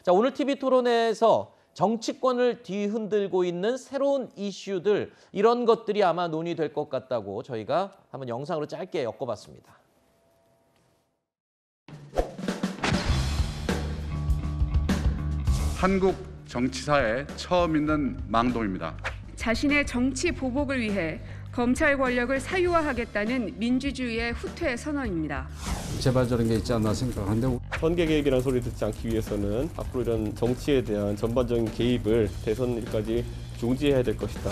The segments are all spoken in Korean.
자, 오늘 TV 토론회에서 정치권을 뒤흔들고 있는 새로운 이슈들, 이런 것들이 아마 논의될 것 같다고 저희가 한번 영상으로 짧게 엮어봤습니다. 한국 정치사에 처음 있는 망동입니다. 자신의 정치 보복을 위해 검찰 권력을 사유화하겠다는 민주주의의 후퇴 선언입니다. 제발저런 게 있지 않나 생각하는데 선거 개입이라는 소리 듣지 않기 위해서는 앞으로 이런 정치에 대한 전반적인 개입을 대선일까지 중지해야 될 것이다.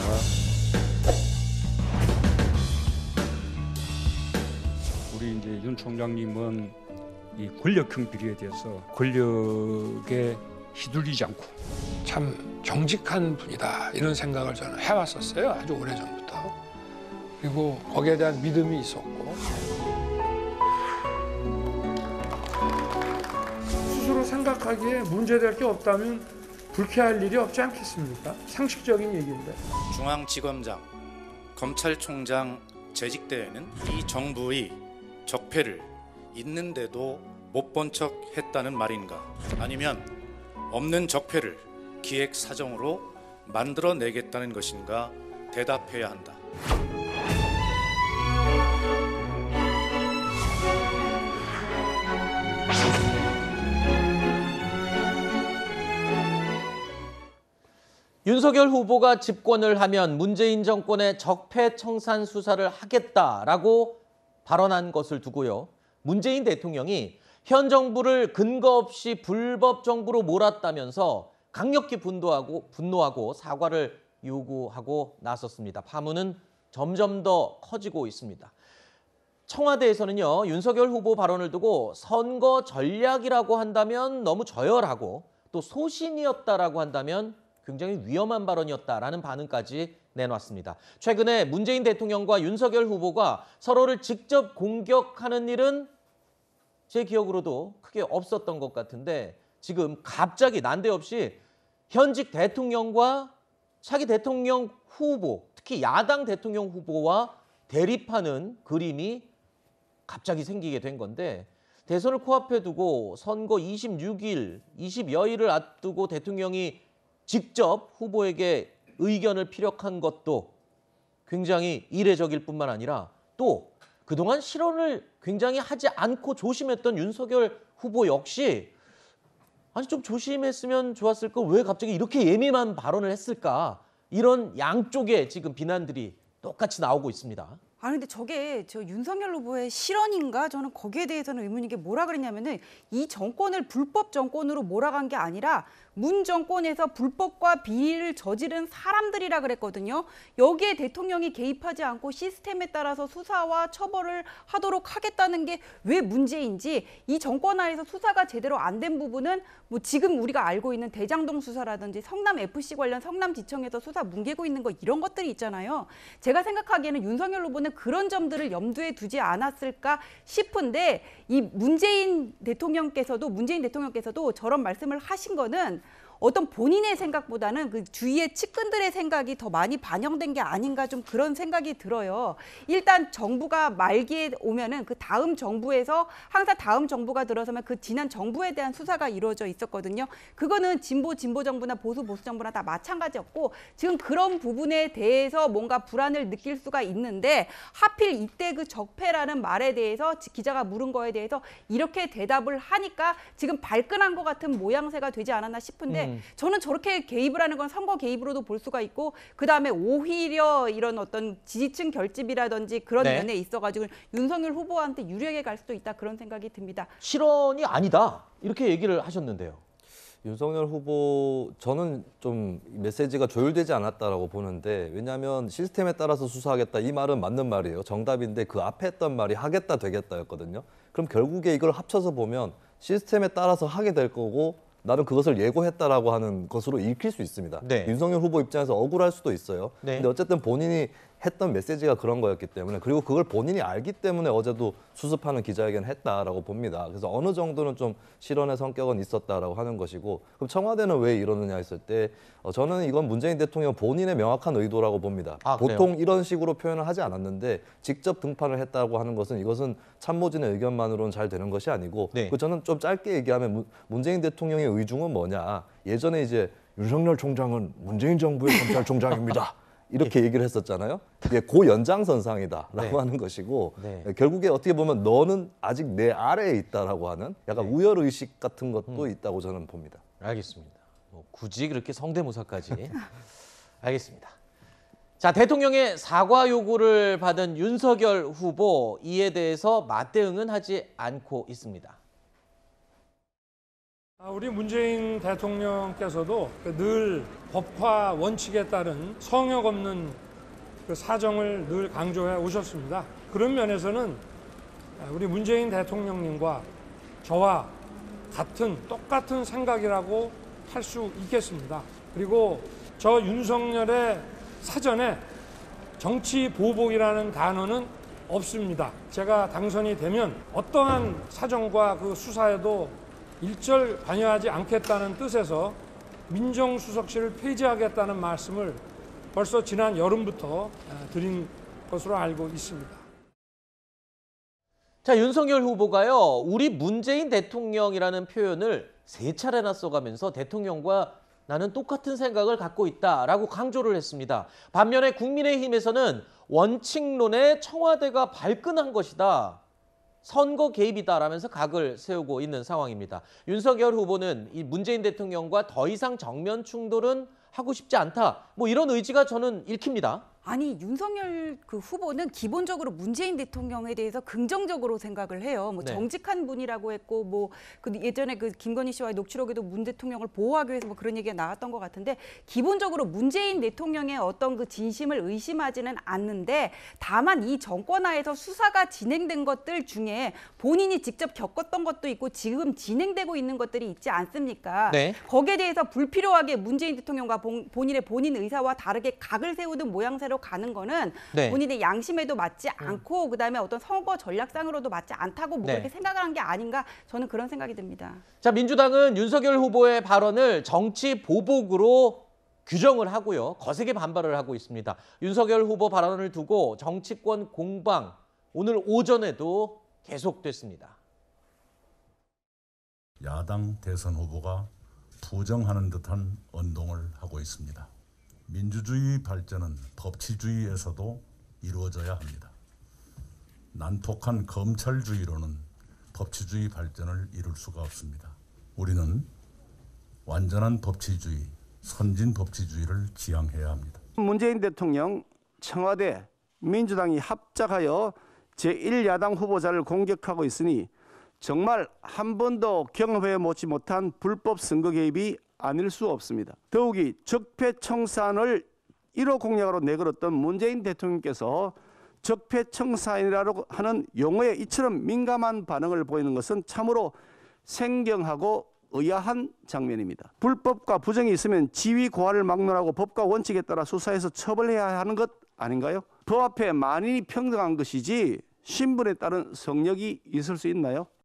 우리 이제 윤 총장님은 이 권력형 비리에 대해서 권력에 휘둘리지 않고 참 정직한 분이다 이런 생각을 저는 해왔었어요. 아주 오래전부터. 그리고 거기에 대한 믿음이 있었고 스스로 생각하기에 문제될 게 없다면 불쾌할 일이 없지 않겠습니까? 상식적인 얘기인데. 중앙지검장, 검찰총장 재직 때에는 이 정부의 적폐를 있는데도 못 본 척 했다는 말인가? 아니면 없는 적폐를 기획사정으로 만들어내겠다는 것인가? 대답해야 한다. 윤석열 후보가 집권을 하면 문재인 정권의 적폐 청산 수사를 하겠다라고 발언한 것을 두고요. 문재인 대통령이 현 정부를 근거 없이 불법 정부로 몰았다면서 강력히 분노하고 사과를 요구하고 나섰습니다. 파문은 점점 더 커지고 있습니다. 청와대에서는요, 윤석열 후보 발언을 두고 선거 전략이라고 한다면 너무 저열하고 또 소신이었다라고 한다면 굉장히 위험한 발언이었다라는 반응까지 내놨습니다. 최근에 문재인 대통령과 윤석열 후보가 서로를 직접 공격하는 일은 제 기억으로도 크게 없었던 것 같은데 지금 갑자기 난데없이 현직 대통령과 차기 대통령 후보, 특히 야당 대통령 후보와 대립하는 그림이 갑자기 생기게 된 건데 대선을 코앞에 두고 선거 26일, 20여일을 앞두고 대통령이 직접 후보에게 의견을 피력한 것도 굉장히 이례적일 뿐만 아니라 또 그동안 실언을 굉장히 하지 않고 조심했던 윤석열 후보 역시 아니 좀 조심했으면 좋았을 걸 왜 갑자기 이렇게 예민한 발언을 했을까? 이런 양쪽의 지금 비난들이 똑같이 나오고 있습니다. 아니 근데 저게 저 윤석열 후보의 실언인가? 저는 거기에 대해서는 의문인 게 뭐라 그랬냐면은 이 정권을 불법 정권으로 몰아간 게 아니라 문 정권에서 불법과 비리를 저지른 사람들이라 그랬거든요. 여기에 대통령이 개입하지 않고 시스템에 따라서 수사와 처벌을 하도록 하겠다는 게 왜 문제인지, 이 정권 하에서 수사가 제대로 안 된 부분은 뭐 지금 우리가 알고 있는 대장동 수사라든지 성남 FC 관련 성남지청에서 수사 뭉개고 있는 거 이런 것들이 있잖아요. 제가 생각하기에는 윤석열 후보는 그런 점들을 염두에 두지 않았을까 싶은데 이 문재인 대통령께서도 저런 말씀을 하신 거는 어떤 본인의 생각보다는 그 주위의 측근들의 생각이 더 많이 반영된 게 아닌가, 좀 그런 생각이 들어요. 일단 정부가 말기에 오면은 그 다음 정부에서 항상 다음 정부가 들어서면 그 지난 정부에 대한 수사가 이루어져 있었거든요. 그거는 진보 정부나 보수 정부나 다 마찬가지였고 지금 그런 부분에 대해서 뭔가 불안을 느낄 수가 있는데 하필 이때 그 적폐라는 말에 대해서 기자가 물은 거에 대해서 이렇게 대답을 하니까 지금 발끈한 것 같은 모양새가 되지 않았나 싶은데 저는 저렇게 개입을 하는 건 선거 개입으로도 볼 수가 있고 그다음에 오히려 이런 어떤 지지층 결집이라든지 그런 면에 있어가지고 윤석열 후보한테 유리하게 갈 수도 있다, 그런 생각이 듭니다. 실언이 아니다 이렇게 얘기를 하셨는데요. 윤석열 후보 저는 좀 메시지가 조율되지 않았다라고 보는데, 왜냐하면 시스템에 따라서 수사하겠다 이 말은 맞는 말이에요. 정답인데 그 앞에 했던 말이 하겠다 되겠다였거든요. 그럼 결국에 이걸 합쳐서 보면 시스템에 따라서 하게 될 거고 나는 그것을 예고했다라고 하는 것으로 읽힐 수 있습니다. 윤석열 후보 입장에서 억울할 수도 있어요. 근데 어쨌든 본인이 했던 메시지가 그런 거였기 때문에, 그리고 그걸 본인이 알기 때문에 어제도 수습하는 기자회견을 했다라고 봅니다. 그래서 어느 정도는 좀 실언의 성격은 있었다라고 하는 것이고, 그럼 청와대는 왜 이러느냐 했을 때 저는 이건 문재인 대통령 본인의 명확한 의도라고 봅니다. 보통 이런 식으로 표현을 하지 않았는데 직접 등판을 했다고 하는 것은, 이것은 참모진의 의견만으로는 잘 되는 것이 아니고, 저는 좀 짧게 얘기하면 문재인 대통령의 의중은 뭐냐, 예전에 이제 윤석열 총장은 문재인 정부의 검찰총장입니다. 이렇게 얘기를 했었잖아요. 이게 그 연장선상이다라고 하는 것이고, 결국에 어떻게 보면 너는 아직 내 아래에 있다라고 하는 약간 우열의식 같은 것도 있다고 저는 봅니다. 알겠습니다. 뭐 굳이 그렇게 성대모사까지. 알겠습니다. 자, 대통령의 사과 요구를 받은 윤석열 후보, 이에 대해서 맞대응은 하지 않고 있습니다. 우리 문재인 대통령께서도 늘 법화 원칙에 따른 성역 없는 그 사정을 늘 강조해 오셨습니다. 그런 면에서는 우리 문재인 대통령님과 저와 똑같은 생각이라고 할 수 있겠습니다. 그리고 저 윤석열의 사전에 정치 보복이라는 단어는 없습니다. 제가 당선이 되면 어떠한 사정과 그 수사에도 일절 관여하지 않겠다는 뜻에서 민정수석실을 폐지하겠다는 말씀을 벌써 지난 여름부터 드린 것으로 알고 있습니다. 자, 윤석열 후보가요, 우리 문재인 대통령이라는 표현을 3차례나 써가면서 대통령과 나는 똑같은 생각을 갖고 있다라고 강조를 했습니다. 반면에 국민의힘에서는 원칙론에 청와대가 발끈한 것이다, 선거 개입이다라면서 각을 세우고 있는 상황입니다. 윤석열 후보는 이 문재인 대통령과 더 이상 정면 충돌은 하고 싶지 않다, 뭐 이런 의지가 저는 읽힙니다. 아니, 윤석열 그 후보는 기본적으로 문재인 대통령에 대해서 긍정적으로 생각을 해요. 뭐 정직한 분이라고 했고, 뭐 그 예전에 그 김건희 씨와의 녹취록에도 문 대통령을 보호하기 위해서 뭐 그런 얘기가 나왔던 것 같은데, 기본적으로 문재인 대통령의 어떤 그 진심을 의심하지는 않는데, 다만 이 정권하에서 수사가 진행된 것들 중에 본인이 직접 겪었던 것도 있고 지금 진행되고 있는 것들이 있지 않습니까? 거기에 대해서 불필요하게 문재인 대통령과 본인 의사와 다르게 각을 세우는 모양새로 가는 거는 본인의 양심에도 맞지 않고, 그다음에 어떤 선거 전략상으로도 맞지 않다고 뭐 그렇게 생각을 한 게 아닌가, 저는 그런 생각이 듭니다. 자, 민주당은 윤석열 후보의 발언을 정치 보복으로 규정을 하고요, 거세게 반발을 하고 있습니다. 윤석열 후보 발언을 두고 정치권 공방, 오늘 오전에도 계속됐습니다. 야당 대선 후보가 부정하는 듯한 언동을 하고 있습니다. 민주주의 발전은 법치주의에서도 이루어져야 합니다. 난폭한 검찰주의로는 법치주의 발전을 이룰 수가 없습니다. 우리는 완전한 법치주의, 선진 법치주의를 지향해야 합니다. 문재인 대통령, 청와대, 민주당이 합작하여 제1야당 후보자를 공격하고 있으니 정말 한 번도 경험해 보지 못한 불법 선거 개입이 아닐 수 없습니다. 더욱이 적폐청산을 1호 공약으로 내걸었던 문재인 대통령께서 적폐청산이라고 하는 용어에 이처럼 민감한 반응을 보이는 것은 참으로 생경하고 의아한 장면입니다. 불법과 부정이 있으면 지위 고하를 막론하고 법과 원칙에 따라 수사해서 처벌해야 하는 것 아닌가요? 법 앞에 만인이 평등한 것이지 신분에 따른 성역이 있을 수 있나요?